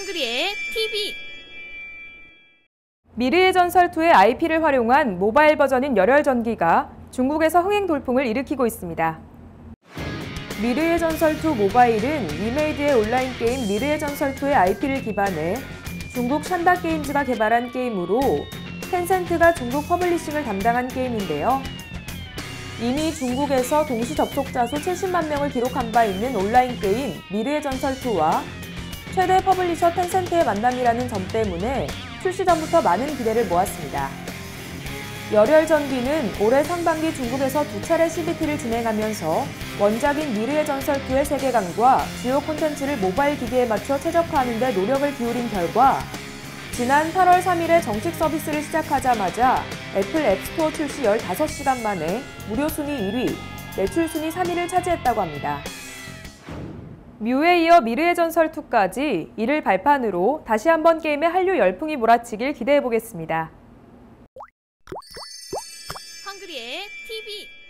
헝그리의 TV. 미르의 전설2의 IP를 활용한 모바일 버전인 열혈전기가 중국에서 흥행 돌풍을 일으키고 있습니다. 미르의 전설2 모바일은 위메이드의 온라인 게임 미르의 전설2의 IP를 기반해 중국 샨다 게임즈가 개발한 게임으로 텐센트가 중국 퍼블리싱을 담당한 게임인데요. 이미 중국에서 동시 접속자 수 70만 명을 기록한 바 있는 온라인 게임 미르의 전설2와 최대 퍼블리셔 텐센트의 만남이라는 점 때문에 출시 전부터 많은 기대를 모았습니다. 열혈전기는 올해 상반기 중국에서 2차례 CBT를 진행하면서 원작인 미르의 전설2의 세계관과 주요 콘텐츠를 모바일 기기에 맞춰 최적화하는 데 노력을 기울인 결과 지난 8월 3일에 정식 서비스를 시작하자마자 애플 앱스토어 출시 15시간 만에 무료 순위 1위, 매출 순위 3위를 차지했다고 합니다. 뮤에 이어 미르의 전설2까지 이를 발판으로 다시 한번 게임의 한류 열풍이 몰아치길 기대해보겠습니다. 헝그리의 TV.